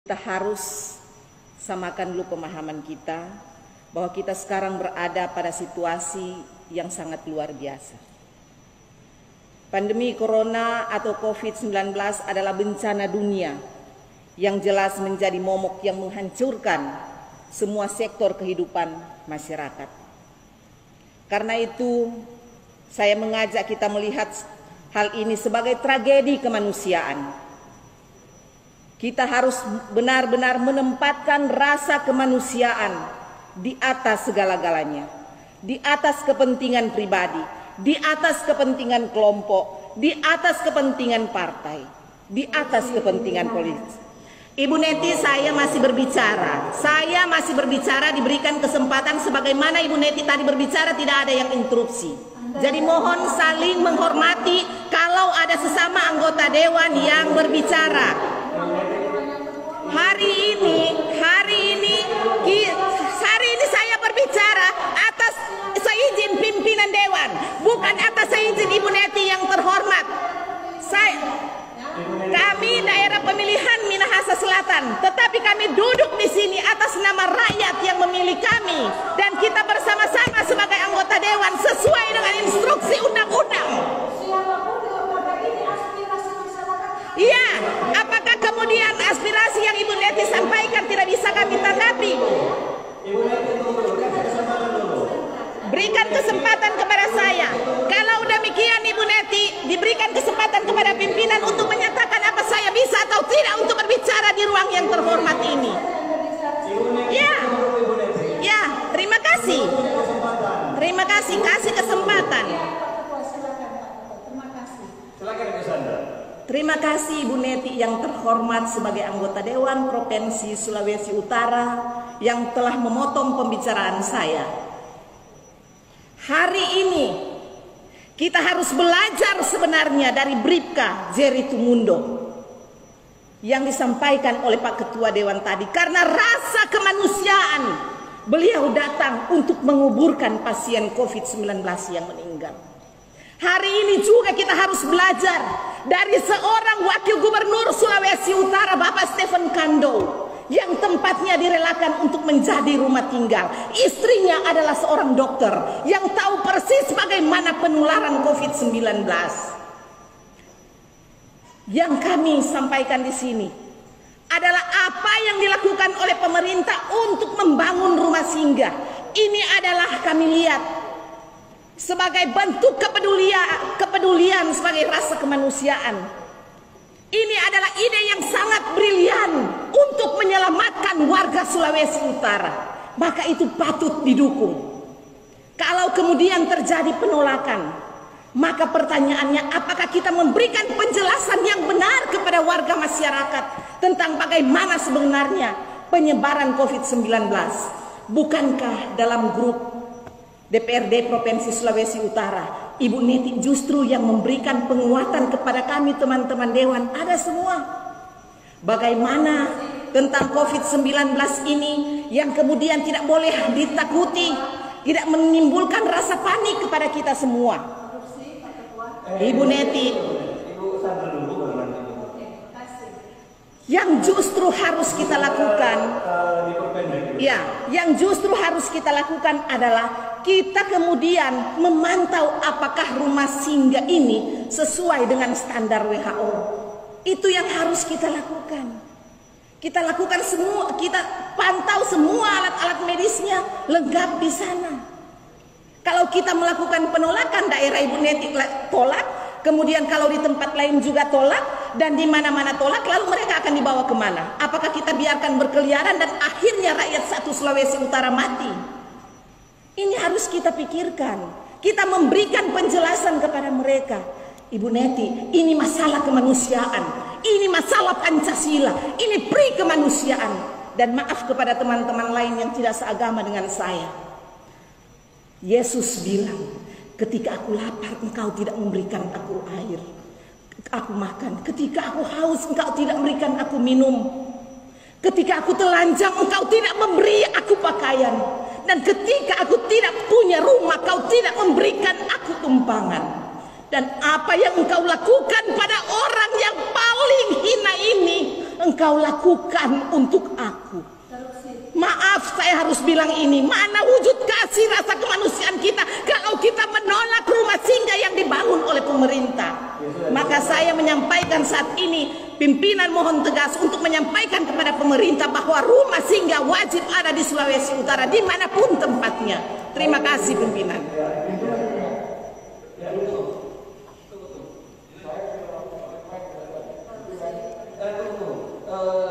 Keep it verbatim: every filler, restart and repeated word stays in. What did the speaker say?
Kita harus samakan dulu pemahaman kita bahwa kita sekarang berada pada situasi yang sangat luar biasa. Pandemi Corona atau covid sembilan belas adalah bencana dunia yang jelas menjadi momok yang menghancurkan semua sektor kehidupan masyarakat. Karena itu, saya mengajak kita melihat hal ini sebagai tragedi kemanusiaan. Kita harus benar-benar menempatkan rasa kemanusiaan di atas segala-galanya, di atas kepentingan pribadi, di atas kepentingan kelompok, di atas kepentingan partai, di atas kepentingan politik. Ibu Neti, saya masih berbicara. Saya masih berbicara, diberikan kesempatan sebagaimana Ibu Neti tadi berbicara, tidak ada yang interupsi. Jadi mohon saling menghormati kalau ada sesama anggota dewan yang berbicara. Hari ini, hari ini, hari ini saya berbicara atas seizin pimpinan dewan, bukan atas seizin Ibu Neti yang terhormat. Saya, kami daerah pemilihan Minahasa Selatan, tetapi kami duduk di sini atas nama rakyat yang memilih kami, dan kita bersama-sama sebagai anggota dewan sesuai dengan instruksi undang-undang. Iya, apakah kemudian aspirasi yang Ibu Neti sampaikan tidak bisa kami tanggapi? Berikan kesempatan kepada saya. Kalau demikian Ibu Neti, diberikan kesempatan kepada pimpinan untuk menyatakan apa saya bisa atau tidak untuk berbicara di ruang yang terhormat ini. Ya, ya, terima kasih. Terima kasih, kasih kesempatan. Terima kasih Ibu Neti yang terhormat sebagai anggota Dewan Provinsi Sulawesi Utara yang telah memotong pembicaraan saya. Hari ini kita harus belajar sebenarnya dari Bribka Jerry Tumundo yang disampaikan oleh Pak Ketua Dewan tadi, karena rasa kemanusiaan beliau datang untuk menguburkan pasien covid sembilan belas yang meninggal. Hari ini juga kita harus belajar dari seorang wakil gubernur Sulawesi Utara, Bapak Stephen Kando, yang tempatnya direlakan untuk menjadi rumah tinggal. Istrinya adalah seorang dokter yang tahu persis bagaimana penularan covid sembilan belas. Yang kami sampaikan di sini adalah apa yang dilakukan oleh pemerintah untuk membangun rumah singgah. Ini adalah kami lihat sebagai bentuk kepedulian, kepedulian sebagai rasa kemanusiaan. Ini adalah ide yang sangat brilian untuk menyelamatkan warga Sulawesi Utara. Maka itu patut didukung. Kalau kemudian terjadi penolakan, maka pertanyaannya, apakah kita memberikan penjelasan yang benar kepada warga masyarakat tentang bagaimana sebenarnya penyebaran covid sembilan belas? Bukankah dalam grup D P R D Provinsi Sulawesi Utara, Ibu Neti justru yang memberikan penguatan kepada kami teman-teman Dewan? Ada semua. Bagaimana tentang covid sembilan belas ini yang kemudian tidak boleh ditakuti, tidak menimbulkan rasa panik kepada kita semua. Ibu Neti, yang justru harus kita lakukan, ya, yang justru harus kita lakukan adalah kita kemudian memantau apakah rumah singgah ini sesuai dengan standar W H O. Itu yang harus kita lakukan. Kita lakukan semua, kita pantau semua alat-alat medisnya lengkap di sana. Kalau kita melakukan penolakan, daerah Ibu Neti tolak, kemudian kalau di tempat lain juga tolak, dan di mana-mana tolak, lalu mereka akan dibawa kemana? Apakah kita biarkan berkeliaran dan akhirnya rakyat satu Sulawesi Utara mati? Ini harus kita pikirkan. Kita memberikan penjelasan kepada mereka. Ibu Neti, ini masalah kemanusiaan, ini masalah Pancasila, ini pri kemanusiaan. Dan maaf kepada teman-teman lain yang tidak seagama dengan saya. Yesus bilang, ketika aku lapar engkau tidak memberikan aku air, aku makan. Ketika aku haus engkau tidak memberikan aku minum. Ketika aku telanjang engkau tidak memberi aku pakaian. Dan ketika aku tidak punya rumah kau tidak memberikan aku tumpangan. Dan apa yang engkau lakukan pada orang yang paling hina ini, engkau lakukan untuk aku. Maaf, saya harus bilang ini, mana wujud kasih rasa kemanusiaan kita kalau kita menolak rumah singgah yang dibangun oleh pemerintah. Maka saya menyampaikan saat ini, pimpinan mohon tegas untuk menyampaikan kepada pemerintah bahwa rumah singgah wajib ada di Sulawesi Utara dimanapun tempatnya. Terima kasih pimpinan. Uh,